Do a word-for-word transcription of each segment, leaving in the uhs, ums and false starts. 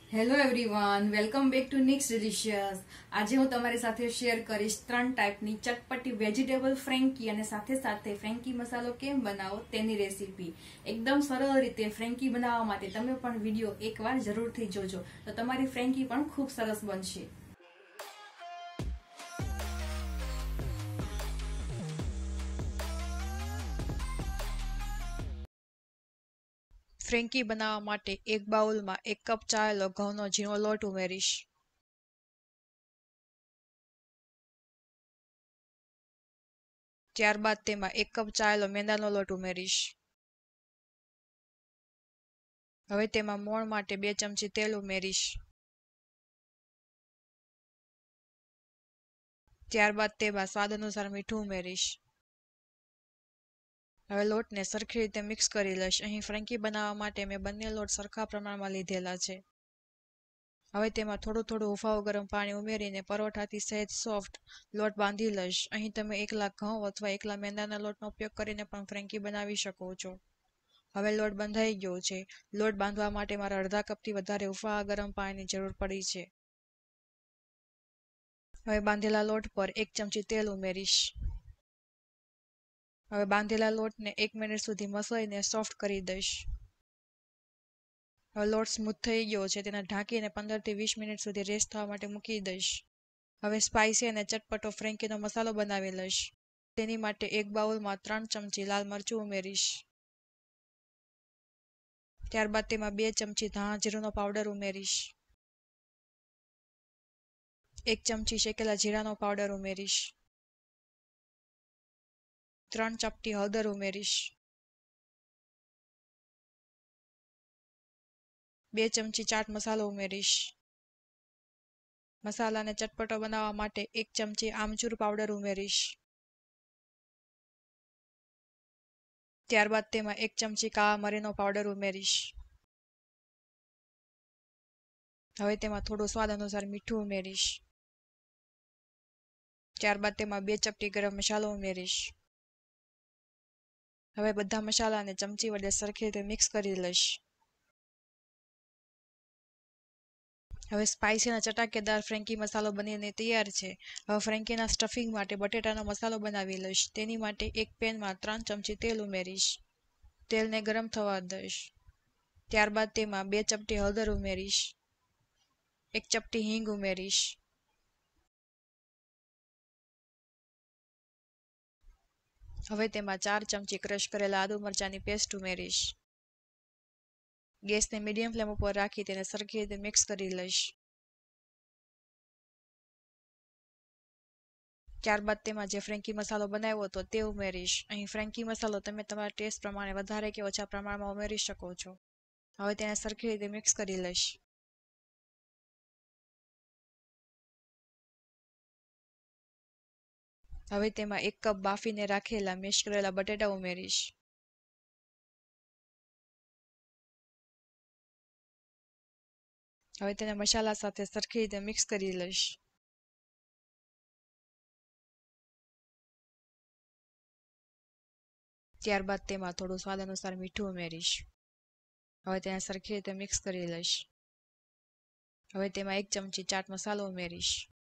Hello everyone, welcome back to Nick's delicious. આજે હું તમારી સાથે શેર કરીશ ત્રણ ટાઈપની ચટપટી વેજીટેબલ ફ્રેન્કી અને સાથે સાથે ફ્રેન્કી મસાલો કેમ બનાવો તેની રેસીપી. એકદમ સરળ રીતે ફ્રેન્કી બનાવવા માટે તમે પણ વિડીયો એકવાર જરૂરથી જોજો, તો તમારી ફ્રેન્કી પણ ખૂબ સરસ બનશે. ફ્રેન્કી બનાવવા માટે એક બાઉલમાં એક કપ ચાળેલો ઘઉંનો ઝીણો લોટ ઉમેરીશ. ત્યારબાદ તેમાં એક કપ ચાળેલો મેંદાનો લોટ ઉમેરીશ. હવે તેમાં મોણ માટે બે ચમચી તેલ ઉમેરીશ. ત્યારબાદ તેમાં સ્વાદ અનુસાર મીઠું ઉમેરીશ. હવે લોટને સરખી રીતે મિક્સ કરી લઈશ. અહીં ફ્રેન્કી બનાવવા માટે મેં બંને લોટ સરખા પ્રમાણમાં લીધેલા છે. હવે તેમાં થોડું થોડું હુંફાળું ગરમ પાણી ઉમેરીને પરોઠાથી સહેજ સોફ્ટ લોટ બાંધી લઈશ. અહીં તમે એકલા ઘઉં અથવા એકલા મેંદાના લોટનો ઉપયોગ કરીને પણ ફ્રેન્કી બનાવી શકો છો. હવે લોટ બંધાઈ ગયો છે. લોટ બાંધવા માટે મારે અડધા કપથી વધારે હુંફાળા ગરમ પાણીની જરૂર પડી છે. હવે બાંધેલા લોટ પર એક ચમચી તેલ ઉમેરીશ. હવે બાંધેલા લોટને એક મિનિટ સુધી મસળીને સોફ્ટ કરી દઈશ. હવે લોટ સ્મૂથ થઈ ગયો છે. તેને ઢાંકીને પંદર થી વીસ મિનિટ સુધી રેસ્ટ થવા માટે મૂકી દઈશ. હવે સ્પાઇસી અને ચટપટો ફ્રેન્કીનો મસાલો બનાવી લઈશ. તેની માટે એક બાઉલમાં ત્રણ ચમચી લાલ મરચું ઉમેરીશ. ત્યારબાદ તેમાં બે ચમચી ધાણા જીરુંનો પાવડર ઉમેરીશ. એક ચમચી શેકેલા જીરાનો પાવડર ઉમેરીશ. ત્રણ ચપટી હળદર ઉમેરીશ. બે ચમચી ચાટ મસાલો ઉમેરીશ. મસાલાને ચટપટો બનાવવા માટે એક ચમચી આમચૂર પાવડર ઉમેરીશ. ત્યારબાદ તેમાં એક ચમચી કાળા મરીનો પાવડર ઉમેરીશ. હવે તેમાં થોડું સ્વાદ અનુસાર મીઠું ઉમેરીશ. ત્યારબાદ તેમાં બે ચપટી ગરમ મસાલો ઉમેરીશ. હવે બધા મસાલાને ચમચી વડે સરખી રીતે મિક્સ કરી લઈશ. હવે સ્પાઇસી અને ચટાકેદાર ફ્રેન્કી મસાલો બનીને તૈયાર છે. હવે ફ્રેન્કીના સ્ટફિંગ માટે બટેટાનો મસાલો બનાવી લઈશ. તેની માટે એક પેનમાં ત્રણ ચમચી તેલ ઉમેરીશ. તેલને ગરમ થવા દઈશ. ત્યારબાદ તેમાં બે ચપટી હળદર ઉમેરીશ. એક ચપટી હિંગ ઉમેરીશ. હવે તેમાં ચાર ચમચી ક્રશ કરેલા આદુ મરચાંની પેસ્ટ ઉમેરીશ. ગેસને મીડિયમ ફ્લેમ ઉપર રાખી તેને સરખી રીતે મિક્સ કરી લઈશ. ત્યારબાદ તેમાં જે ફ્રેન્કી મસાલો બનાવ્યો હતો તે ઉમેરીશ. અહીં ફ્રેન્કી મસાલો તમે તમારા ટેસ્ટ પ્રમાણે વધારે કે ઓછા પ્રમાણમાં ઉમેરી શકો છો. હવે તેને સરખી રીતે મિક્સ કરી લઈશ. હવે તેમાં એક કપ બાફીને રાખેલા મેશ કરેલા બટેટા ઉમેરીશ. હવે તેને મસાલા સાથે સરખી રીતે મિક્સ કરી લઈશ. ત્યારબાદ તેમાં થોડું સ્વાદ અનુસાર મીઠું ઉમેરીશ. હવે તેને સરખી રીતે મિક્સ કરી લઈશ. હવે તેમાં એક ચમચી ચાટ મસાલો ઉમેરીશ.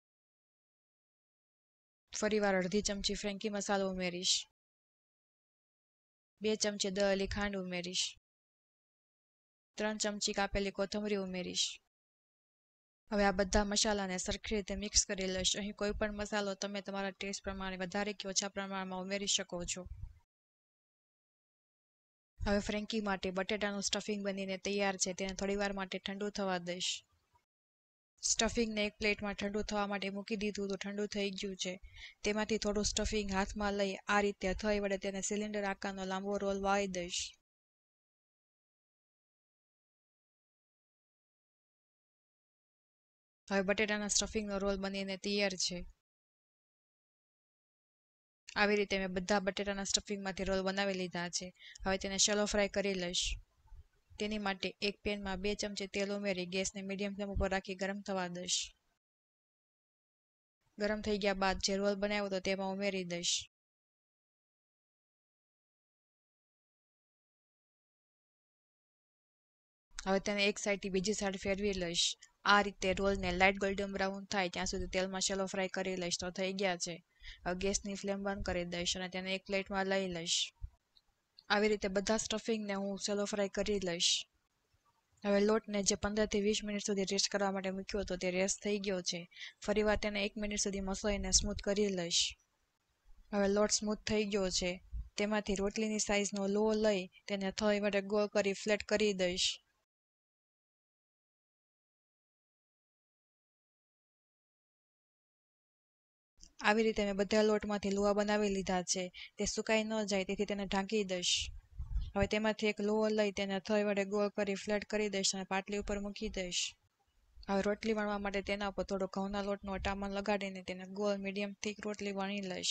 ફરીવાર અડધી ચમચી ફ્રેન્કી મસાલો ઉમેરીશ. બે ચમચી દળેલી ખાંડ ઉમેરીશ. ત્રણ ચમચી કાપેલી કોથમરી ઉમેરીશ. હવે આ બધા મસાલાને સરખી રીતે મિક્સ કરી લઈશ. અહીં કોઈ પણ મસાલો તમે તમારા ટેસ્ટ પ્રમાણે વધારે કે ઓછા પ્રમાણમાં ઉમેરી શકો છો. હવે ફ્રેન્કી માટે બટેટાનું સ્ટફિંગ બનીને તૈયાર છે. તેને થોડીવાર માટે ઠંડુ થવા દઈશ. સ્ટફિંગને એક પ્લેટમાં ઠંડુ થવા માટે મૂકી દીધું તો ઠંડુ થઈ ગયું છે. તેમાંથી થોડું સ્ટફિંગ હાથમાં લઈ આ રીતે હથોડી વડે તેને સિલિન્ડર આકારનો લાંબો રોલ વાળી દઈશ. હવે બટેટાના સ્ટફિંગનો રોલ બનીને તૈયાર છે. આવી રીતે મેં બધા બટેટાના સ્ટફિંગમાંથી રોલ બનાવી લીધા છે. હવે તેને શેલો ફ્રાય કરી લઈશ. તેની માટે એક પેનમાં બે ચમચી તેલ ઉમેરી ગેસને મીડિયમ ફ્લેમ ઉપર રાખી ગરમ થવા દઈશ. ગરમ થઈ ગયા બાદ જે રોલ બનાવ્યો હતો તેમાં ઉમેરી દઈશ. હવે તેને એક સાઈડથી બીજી સાઈડ ફેરવી લઈશ. આ રીતે રોલને લાઇટ ગોલ્ડન બ્રાઉન થાય ત્યાં સુધી તેલમાં શેલો ફ્રાય કરી લઈશ. તો થઈ ગયા છે. હવે ગેસની ફ્લેમ બંધ કરી દઈશ અને તેને એક પ્લેટમાં લઈ લઈશ. આવી રીતે બધા સ્ટફિંગને હું શેલો ફ્રાય કરી લઈશ. હવે લોટને જે પંદરથી વીસ મિનિટ સુધી રેસ્ટ કરવા માટે મૂક્યો હતો તે રેસ્ટ થઈ ગયો છે. ફરીવાર તેને એક મિનિટ સુધી મસળીને સ્મૂથ કરી લઈશ. હવે લોટ સ્મૂથ થઈ ગયો છે. તેમાંથી રોટલીની સાઈઝનો લો લઈ તેને થોડી વડે ગોળ કરી ફ્લેટ કરી દઈશ. આવી રીતે મેં બધા લોટમાંથી લુવા બનાવી લીધા છે. તે સુકાઈ ન જાય તેથી તેને ઢાંકી દઈશ. હવે તેમાંથી એક લુવો લઈ તેને થોડી વડે ગોળ કરી ફ્લેટ કરી દઈશ અને પાટલી ઉપર મૂકી દઈશ. હવે રોટલી વણવા માટે તેના ઉપર થોડો ઘઉંના લોટનો અટામણ લગાડીને તેને ગોળ મીડિયમ થીક રોટલી વણી લઈશ.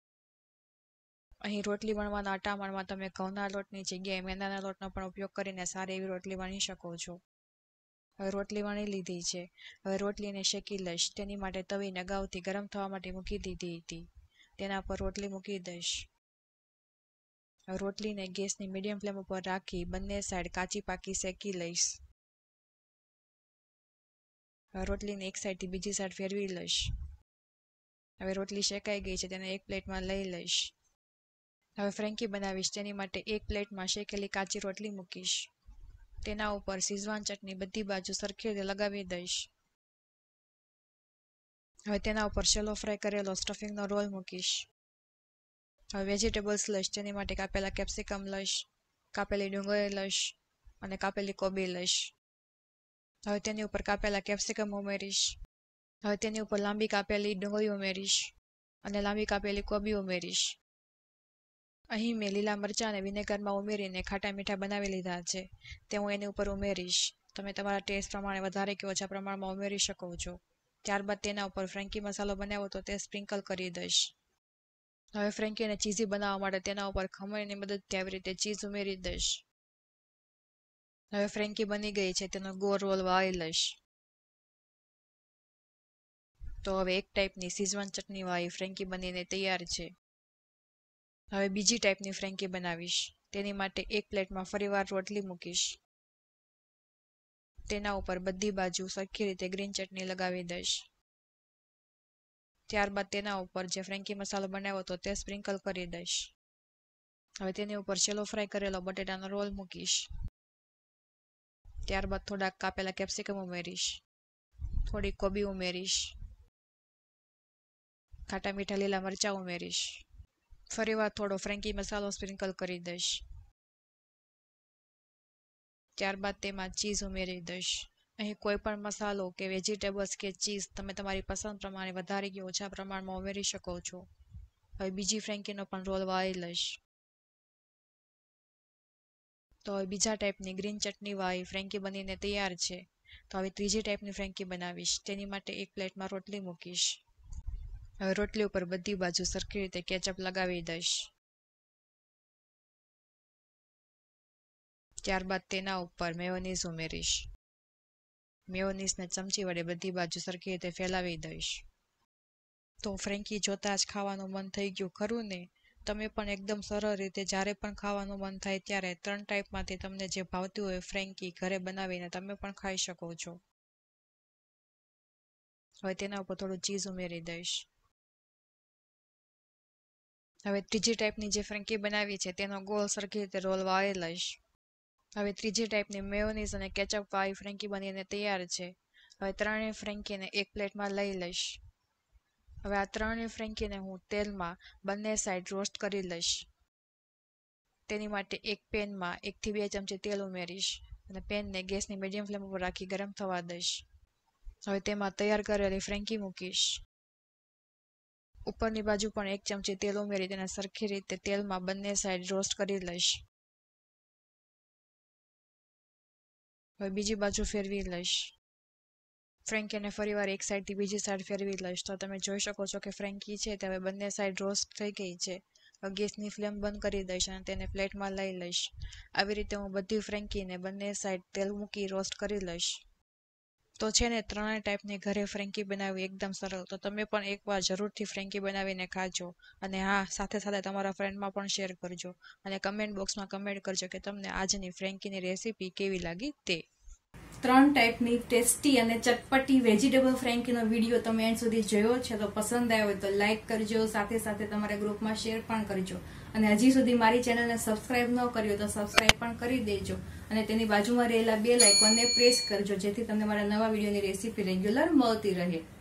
અહીં રોટલી વણવાના અટામણમાં તમે ઘઉંના લોટની જગ્યાએ મેંદાના લોટનો પણ ઉપયોગ કરીને સારી એવી રોટલી વણી શકો છો. હવે રોટલી વણી લીધી છે. હવે રોટલીને શેકી લઈશ. તેની માટે તવીને અગાઉથી ગરમ થવા માટે મૂકી દીધી હતી. તેના પર રોટલી મૂકી દઈશ. હવે રોટલીને ગેસની મીડિયમ ફ્લેમ ઉપર રાખી બંને સાઈડ કાચી પાકી શેકી લઈશ. હવે રોટલીને એક સાઈડથી બીજી સાઈડ ફેરવી લઈશ. હવે રોટલી શેકાઈ ગઈ છે તેને એક પ્લેટમાં લઈ લઈશ. હવે ફ્રેન્કી બનાવીશ તેની માટે એક પ્લેટમાં શેકેલી કાચી રોટલી મૂકીશ. તેના ઉપર શીઝવાન ચટણી બધી બાજુ સરખી રીતે લગાવી દઈશ. હવે તેના ઉપર શેલો ફ્રાય કરેલો સ્ટફિંગનો રોલ મૂકીશ. હવે વેજીટેબલ્સ લઈશ તેની માટે કાપેલા કેપ્સિકમ લઈશ, કાપેલી ડુંગળી લઈશ અને કાપેલી કોબી લઈશ. હવે તેની ઉપર કાપેલા કેપ્સિકમ ઉમેરીશ. હવે તેની ઉપર લાંબી કાપેલી ડુંગળી ઉમેરીશ અને લાંબી કાપેલી કોબી ઉમેરીશ. અહીં મેં લીલા મરચાં અને વિનેગરમાં ઉમેરીને ખાટા મીઠા બનાવી લીધા છે. તે હું એની ઉપર ઉમેરીશ. તમે તમારા ટેસ્ટ પ્રમાણે વધારે કે ઓછા પ્રમાણમાં ઉમેરી શકો છો. ત્યારબાદ તેના ઉપર ફ્રેન્કી મસાલો બનાવ્યો તો તે સ્પ્રિંકલ કરી દઈશ. હવે ફ્રેન્કીને ચીઝી બનાવવા માટે તેના ઉપર ખમણની મદદથી આવી રીતે ચીઝ ઉમેરી દઈશ. હવે ફ્રેન્કી બની ગઈ છે તેનો ગોળ રોલ વાળી લઈશ. તો હવે એક ટાઈપની શીઝવાન ચટણી વાળી ફ્રેન્કી બનીને તૈયાર છે. હવે બીજી ટાઈપની ફ્રેન્કી બનાવીશ. તેની માટે એક પ્લેટમાં ફરીવાર રોટલી મૂકીશ. તેના ઉપર બધી બાજુ સરખી રીતે ગ્રીન ચટણી લગાવી દઈશ. ત્યારબાદ તેના ઉપર જે ફ્રેન્કી મસાલો બનાવ્યો હતો તે સ્પ્રિંકલ કરી દઈશ. હવે તેની ઉપર શેલો ફ્રાય કરેલો બટેટાનો રોલ મૂકીશ. ત્યારબાદ થોડાક કાપેલા કેપ્સિકમ ઉમેરીશ. થોડી કોબી ઉમેરીશ. ખાટા મીઠા લીલા મરચાં ઉમેરીશ. ફરીવાર થોડો ફ્રેન્કી મસાલો સ્પ્રિંકલ કરી દઈશ. ત્યારબાદ તેમાં ચીઝ ઉમેરી દઈશ. અહીં કોઈ પણ મસાલો કે વેજીટેબલ્સ કે ચીઝ તમે તમારી પસંદ પ્રમાણે વધારે કે ઓછા પ્રમાણમાં ઉમેરી શકો છો. હવે બીજી ફ્રેન્કીનો પણ રોલ વાળી લઈશ. તો હવે બીજા ટાઈપની ગ્રીન ચટણી વાળી ફ્રેન્કી બનીને તૈયાર છે. તો હવે ત્રીજી ટાઈપની ફ્રેન્કી બનાવીશ. તેની માટે એક પ્લેટમાં રોટલી મૂકીશ. હવે રોટલી ઉપર બધી બાજુ સરખી રીતે કેચઅપ લગાવી દઈશ. ત્યારબાદ તેના ઉપર મેયોનીઝ ઉમેરીશ. મેયોનીઝને ચમચી વડે બધી બાજુ સરખી રીતે ફેલાવી દઈશ. તો ફ્રેન્કી જોતા જ ખાવાનું મન થઈ ગયું ખરું ને? તમે પણ એકદમ સરળ રીતે જ્યારે પણ ખાવાનું મન થાય ત્યારે ત્રણ ટાઈપમાંથી તમને જે ભાવતી હોય ફ્રેન્કી ઘરે બનાવીને તમે પણ ખાઈ શકો છો. હવે તેના ઉપર થોડું ચીઝ ઉમેરી દઈશ. હવે ત્રીજી ટાઈપની જે ફ્રેન્કી બનાવી છે તેનો ગોળ સરખી રીતે રોલ વાળી લઈશ. હવે ત્રીજી ટાઈપની મેયોનીઝ અને કેચઅપ વાળી ફ્રેન્કી બનીને તૈયાર છે. હવે ત્રણેય ફ્રેન્કીને એક પ્લેટમાં લઈ લઈશ. હવે આ ત્રણેય ફ્રેન્કીને હું તેલમાં બંને સાઈડ રોસ્ટ કરી લઈશ. તેની માટે એક પેનમાં એકથી બે ચમચી તેલ ઉમેરીશ અને પેનને ગેસની મીડિયમ ફ્લેમ ઉપર રાખી ગરમ થવા દઈશ. હવે તેમાં તૈયાર કરેલી ફ્રેન્કી મૂકીશ. ઉપરની બાજુ પણ એક ચમચી તેલ ઉમેરી તેને સરખી રીતે તેલમાં બંને સાઈડ રોસ્ટ કરી લઈશ. હવે બીજી બાજુ ફેરવી લઈશ. ફ્રેન્કીને ફરીવાર એક સાઈડથી બીજી સાઈડ ફેરવી લઈશ. તો તમે જોઈ શકો છો કે ફ્રેન્કી છે તે હવે બંને સાઈડ રોસ્ટ થઈ ગઈ છે. હવે ગેસની ફ્લેમ બંધ કરી દઈશ અને તેને પ્લેટમાં લઈ લઈશ. આવી રીતે હું બધી ફ્રેન્કીને બંને સાઈડ તેલ મૂકી રોસ્ટ કરી લઈશ. તો છે ને ત્રણેય ટાઈપની ઘરે ફ્રેન્કી બનાવવી એકદમ સરળ. તો તમે પણ એકવાર જરૂરથી ફ્રેન્કી બનાવીને ખાજો. અને હા, સાથે સાથે તમારા ફ્રેન્ડમાં પણ શેર કરજો. અને કમેન્ટ બોક્સમાં કમેન્ટ કરજો કે તમને આજની ફ્રેન્કીની રેસીપી કેવી લાગી તે. ત્રણ ટાઈપની ટેસ્ટી અને ચટપટી વેજીટેબલ ફ્રેન્કીનો વિડીયો તમે એન્ડ સુધી જોયો છે તો પસંદ આવ્યો હોય તો લાઈક કરજો, સાથે સાથે તમારા ગ્રુપમાં શેર પણ કરજો. અને હજી સુધી મારી ચેનલને સબસ્ક્રાઇબ ન કર્યો તો સબસ્ક્રાઇબ પણ કરી દેજો અને તેની બાજુમાં રહેલા બેલ આઇકોનને પ્રેસ કરજો, જેથી તમને મારા નવા વિડીયોની રેસીપી રેગ્યુલર મળતી રહે.